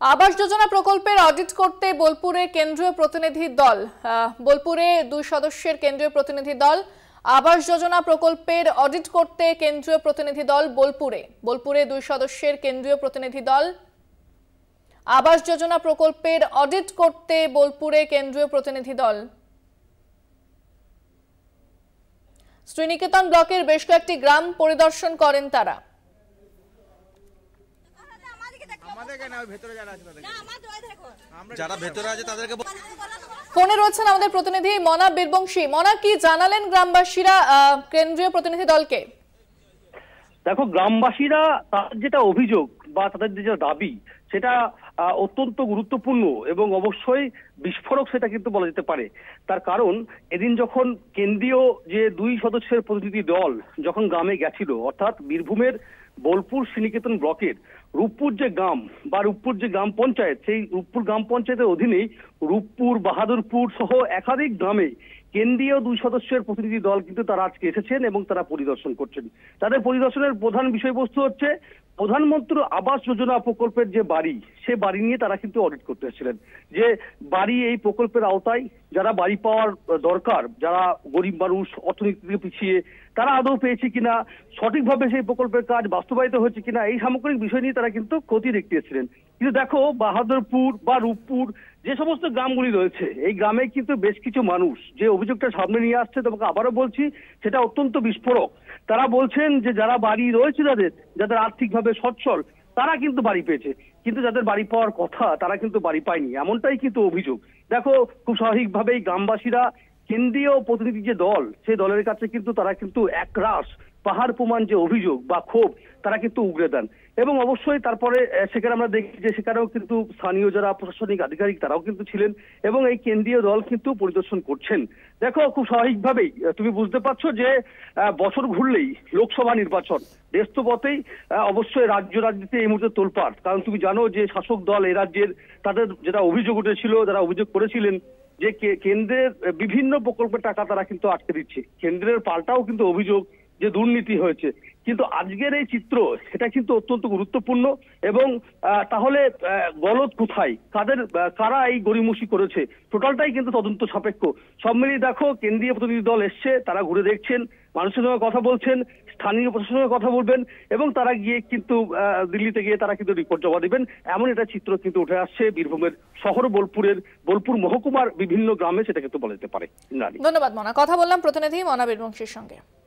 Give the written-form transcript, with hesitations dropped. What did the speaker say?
আবাস যোজনা প্রকল্পের অডিট করতে বোলপুরে কেন্দ্রীয় প্রতিনিধি দল। বোলপুরে 2 সদস্যের কেন্দ্রীয় প্রতিনিধি দল আবাস যোজনা প্রকল্পের অডিট করতে কেন্দ্রীয় প্রতিনিধি দল বোলপুরে 2 সদস্যের কেন্দ্রীয় প্রতিনিধি দল আবাস যোজনা প্রকল্পের অডিট করতে বোলপুরে কেন্দ্রীয় প্রতিনিধি দল। শ্রীনিকেতন ব্লকের বেশ কয়েকটি গ্রাম পরিদর্শন করেন তারা। ফোনে রয়েছেন আমাদের প্রতিনিধি মনা বীরবংশী। মনা, কি জানালেন গ্রামবাসীরা কেন্দ্রীয় প্রতিনিধি দলকে? দেখো, গ্রামবাসীরা তাদের যেটা অভিযোগ বা তাদের যেটা দাবি সেটা অত্যন্ত গুরুত্বপূর্ণ এবং অবশ্যই বিস্ফোরক সেটা কিন্তু বলা যেতে পারে। তার কারণ এদিন যখন কেন্দ্রীয় যে 2 সদস্যের প্রতিনিধি দল যখন গ্রামে গেছিল, অর্থাৎ বীরভূমের বোলপুর শ্রীনিকেতন ব্লকের রূপপুর যে গ্রাম বা রূপপুর যে গ্রাম পঞ্চায়েত, সেই রূপপুর গ্রাম পঞ্চায়েতের অধীনেই রূপপুর, বাহাদুরপুর সহ একাধিক গ্রামে কেন্দ্রীয় 2 সদস্যের প্রতিনিধি দল কিন্তু তারা আজকে এসেছেন এবং তারা পরিদর্শন করছেন। তাদের পরিদর্শনের প্রধান বিষয়বস্তু হচ্ছে প্রধানমন্ত্রী আবাস যোজনা প্রকল্পের যে বাড়ি, সে বাড়ি নিয়ে তারা কিন্তু অডিট করতে এসেছিলেন। যে বাড়ি এই প্রকল্পের আওতায় যারা বাড়ি পাওয়ার দরকার, যারা গরিব মানুষ, অর্থনীতি থেকে পিছিয়ে, তারা আদৌ পেয়েছে কিনা, সঠিকভাবে সেই প্রকল্পের কাজ বাস্তবায়িত হয়েছে কিনা, এই সামগ্রিক বিষয় নিয়ে তারা কিন্তু খতিয়ে দেখতে এসেছিলেন। কিন্তু দেখো, বাহাদুরপুর বা রূপপুর যে সমস্ত গ্রামগুলি রয়েছে, এই গ্রামে কিন্তু বেশ কিছু মানুষ যে অভিযোগটা সামনে নিয়ে আসছে, তোমাকে আবারও বলছি, সেটা অত্যন্ত বিস্ফোরক। তারা বলছেন যে যারা বাড়ি রয়েছে, যাদের আর্থিকভাবে সচ্ছল, তারা কিন্তু বাড়ি পেয়েছে, কিন্তু যাদের বাড়ি পাওয়ার কথা তারা কিন্তু বাড়ি পায়নি, এমনটাই কিন্তু অভিযোগ। দেখো, খুব স্বাভাবিকভাবেই গ্রামবাসীরা কেন্দ্রীয় প্রতিনিধি যে দল, সেই দলের কাছে কিন্তু তারা কিন্তু একরাশ পাহাড় প্রমাণ যে অভিযোগ বা ক্ষোভ তারা কিন্তু উগরে দেন। এবং অবশ্যই তারপরে সেখানে আমরা দেখি যে সেখানেও কিন্তু স্থানীয় যারা প্রশাসনিক আধিকারিক তারাও কিন্তু ছিলেন এবং এই কেন্দ্রীয় দল কিন্তু পরিদর্শন করছেন। দেখো, খুব স্বাভাবিকভাবেই তুমি বুঝতে পারছো যে বছর ঘুরলেই লোকসভা নির্বাচন, দেশ তো বটেই, অবশ্যই রাজনীতিতে এই মুহূর্তে তোলপাড়। কারণ তুমি জানো যে শাসক দল এই রাজ্যের, তাদের যেটা অভিযোগ উঠেছিল, যারা অভিযোগ করেছিলেন যে কেন্দ্রের বিভিন্ন প্রকল্পের টাকা তারা কিন্তু আটকে দিচ্ছে। কেন্দ্রের পাল্টাও কিন্তু অভিযোগ যে দুর্নীতি হয়েছে। কিন্তু আজকের এই চিত্র, এটা কিন্তু অত্যন্ত গুরুত্বপূর্ণ। এবং তাহলে গলদ কোথায়, কারা এই গড়িমসি করেছে, টোটালটাই কিন্তু তদন্ত সাপেক্ষ। সব মিলিয়ে দেখো, কেন্দ্রীয় প্রতিনিধি দল এসছে, তারা ঘুরে দেখছেন, মানুষের সঙ্গে কথা বলছেন, স্থানীয় প্রশাসনের সঙ্গে কথা বলবেন এবং তারা গিয়ে কিন্তু দিল্লিতে গিয়ে তারা কিন্তু রিপোর্ট জমা দিবেন। এমন একটা চিত্র কিন্তু উঠে আসছে বীরভূমের শহর বোলপুর মহকুমার বিভিন্ন গ্রামে, সেটা কিন্তু বলা যেতে পারে। ধন্যবাদ মনা। কথা বললাম প্রতিনিধি মনা বীরবংশীর সঙ্গে।